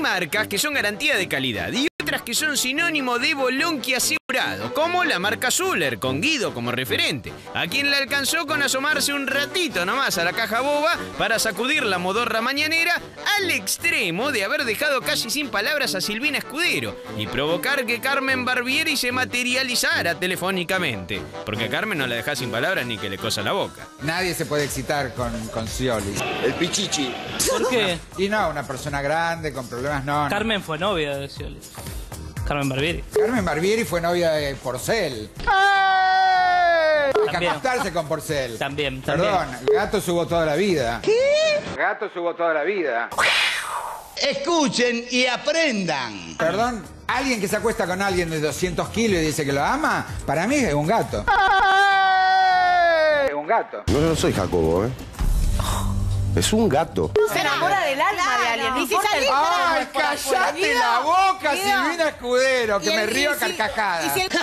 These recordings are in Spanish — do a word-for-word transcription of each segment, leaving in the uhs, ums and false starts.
marcas que son garantía de calidad y otras que son sinónimo de bolonqui asegurado, como la marca Zuller, con Guido como referente, a quien le alcanzó con asomarse un ratito nomás a la caja boba para sacudir la modorra mañanera al extremo de haber dejado casi sin palabras a Silvina Escudero y provocar que Carmen Barbieri se materializara telefónicamente. Porque a Carmen no la dejás sin palabras ni que le cosa la boca. Nadie se puede excitar con, con Scioli. El pichichi. ¿Por qué? Y no, una persona grande, con problemas, no. no. Carmen fue novia de Scioli. Carmen Barbieri. Carmen Barbieri fue novia de Porcel. Hay que acostarse con Porcel. También, también. Perdón, Gato subo toda la vida. ¿Qué? Gato subo toda la vida. Escuchen y aprendan. Perdón, alguien que se acuesta con alguien de doscientos kilos y dice que lo ama, para mí es un gato. Es un gato. No, no soy Jacobo, ¿eh? Es un gato. Se enamora del alma claro. de alguien. Y si salís, ¡ay, cállate la boca, Guido. Silvina Escudero! Que Y me el- río a y si- carcajadas. y si el-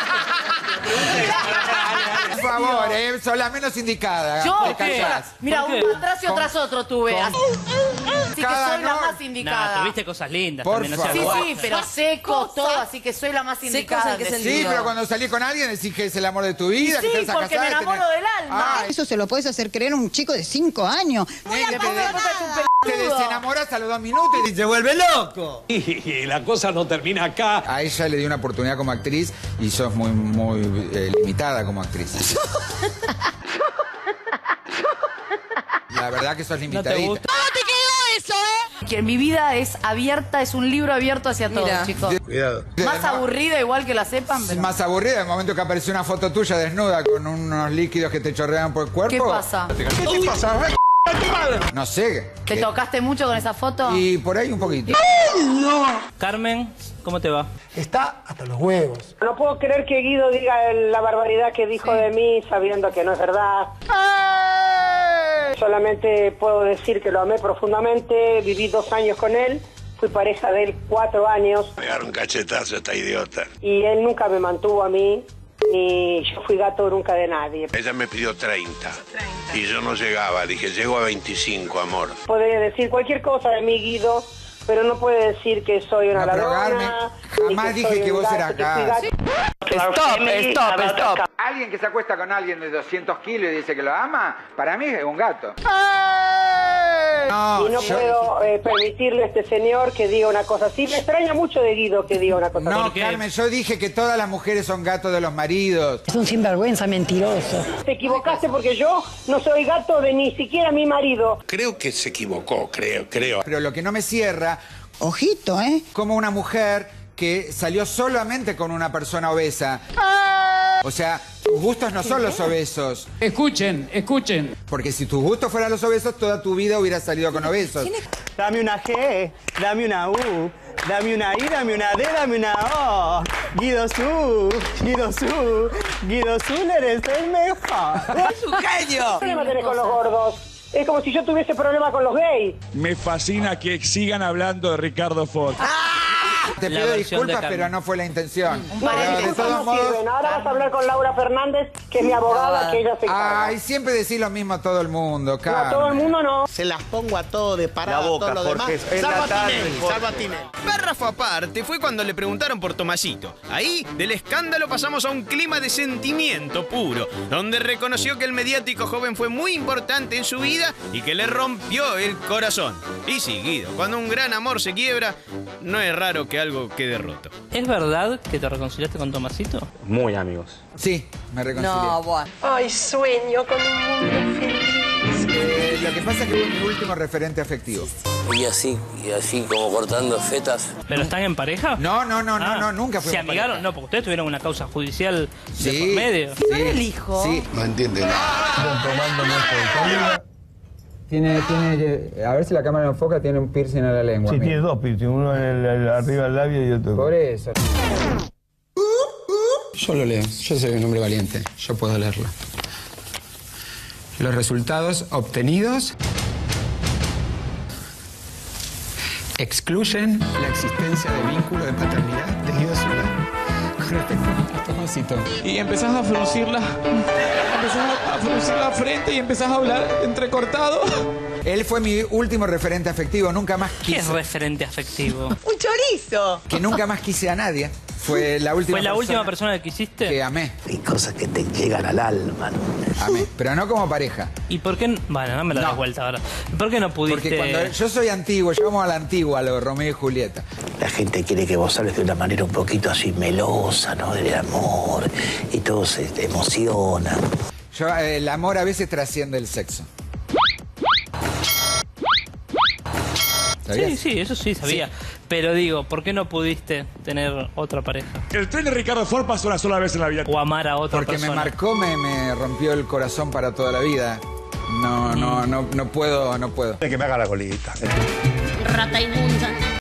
Por favor, eh, sos la menos indicada. Yo, Te callás. mira, ¿Por un qué? tras y tras otro tuve. Así, así que Cada soy la no- más Nah, indicada. tuviste cosas lindas Por también, no seas favor. Sí, guapa. sí, pero secos, todo, así que soy la más indicada. en que en se Sí, pero cuando salís con alguien decís que es el amor de tu vida, Sí, que te vas a porque casar, me enamoro tenés- del alma. Ay, Eso se lo puedes hacer creer a un chico de cinco años. nene, te, Porque después es un te peludo. desenamorás a los dos minutos y Se vuelve loco. Y la cosa no termina acá. a ella le di una oportunidad como actriz y sos muy, muy eh, limitada como actriz. La verdad que sos limitadita. gusta? Que mi vida es abierta, es un libro abierto hacia todos, Mira. chicos. Cuidado. Más aburrida igual que la sepan, Es pero... más aburrida el momento que apareció una foto tuya desnuda con unos líquidos que te chorrean por el cuerpo. ¿Qué pasa? ¿Qué te pasa? No sé. ¿Te ¿Qué? tocaste mucho con esa foto? Y por ahí un poquito. Carmen, ¿cómo te va? Está hasta los huevos. No puedo creer que Guido diga la barbaridad que dijo de mí sabiendo que no es verdad. Solamente puedo decir que lo amé profundamente, viví dos años con él, fui pareja de él cuatro años. Pegar un cachetazo a esta idiota. Y él nunca me mantuvo a mí, ni yo fui gato nunca de nadie. Ella me pidió treinta. Y yo no llegaba. Dije, llego a veinticinco, amor. Puede decir cualquier cosa de mí, Guido, pero no puede decir que soy una No, pero ladrona. Carmen, ni jamás dije soy que un vos gato, eras que fui gato. gato. Stop, stop, stop. Alguien que se acuesta con alguien de doscientos kilos y dice que lo ama, para mí es un gato. No, Y no yo- puedo eh, permitirle a este señor que diga una cosa así. Me extraña mucho de Guido que diga una cosa así. No, ¿Por qué? Carmen, yo dije que todas las mujeres son gatos de los maridos. Es un sinvergüenza mentiroso. Te equivocaste porque yo no soy gato de ni siquiera mi marido. Creo que se equivocó, creo, creo. Pero lo que no me cierra, Ojito, ¿eh? como una mujer que salió solamente con una persona obesa. O sea, tus gustos no son los obesos. Escuchen, escuchen. Porque si tus gustos fueran los obesos, toda tu vida hubieras salido con obesos. Dame una G, dame una U, dame una I, dame una D, dame una O. Guido Su, Guido Su, Guido Zuller es el mejor. ¡Es un genio! ¿Qué problema tenés con los gordos? Es como si yo tuviese problema con los gays. Me fascina que sigan hablando de Ricardo Ford. Te La pido versión de disculpas, Carmen. pero no fue la intención. Un Pero paréntesis. de Disculpas todos no modos... sirven. Ahora vas a hablar con Laura Fernández, que es mi abogada, que ella se encarga. Ay, siempre decís lo mismo a todo el mundo, No, Carmen. a todo el mundo no. Se las pongo a todo de parada, La boca, todo lo demás. Jorge, es Salvo la a tarde, Tinelli, Jorge. salvo a Tinelli. Párrafo aparte fue cuando le preguntaron por Tomasito. Ahí, del escándalo pasamos a un clima de sentimiento puro, donde reconoció que el mediático joven fue muy importante en su vida y que le rompió el corazón. Y sí, Guido, cuando un gran amor se quiebra, no es raro que algo quede roto. ¿Es verdad que te reconciliaste con Tomasito? Muy amigos. Sí, me reconcilié. No, bueno. Ay, sueño con un mundo feliz. Eh, lo que pasa es que fue mi último referente afectivo. Y así, y así como cortando fetas. ¿Pero están en pareja? No, no, no, no, Ah, no, nunca fuimos ¿Se amigaron? pareja. No, porque ustedes tuvieron una causa judicial de Sí, por medio. sí, ¿No era el hijo? Sí. No entiende nada. Tiene, tiene, a ver si la cámara lo enfoca, tiene un piercing en la lengua. Sí, mira. tiene dos piercing, uno en el- el- arriba del labio y otro. Por eso. Yo lo leo, yo soy un hombre valiente, yo puedo leerlo. Los resultados obtenidos excluyen la existencia de vínculo de paternidad de Guido Zuller con respecto a Tomasito. Y empezás a fruncir la, empezás a fruncir la frente y empezás a hablar entrecortado. Él fue mi último referente afectivo, nunca más quise. ¿Qué es referente afectivo? ¡Un chorizo! Que nunca más quise a nadie. Fue la última ¿Fue la persona última persona que quisiste? que amé. Hay cosas que te llegan al alma, ¿no? Amé, pero no como pareja. ¿Y por qué? Bueno, no me la No. das vuelta ahora. ¿Por qué no pudiste...? Porque cuando yo soy antiguo, yo vamos a la antigua, a lo de Romeo y Julieta. La gente quiere que vos hables de una manera un poquito así melosa, ¿no? Del amor, y todos se te emocionan. Yo, eh, el amor a veces trasciende el sexo. ¿Sabías? Sí, sí, eso sí sabía. Sí. Pero digo, ¿por qué no pudiste tener otra pareja? El tren de Ricardo Ford pasó una sola vez en la vida. O amar a otra Porque persona. me marcó, me, me rompió el corazón para toda la vida. No, no, no, no puedo, no puedo. Que me haga la colita. Rata inmunda.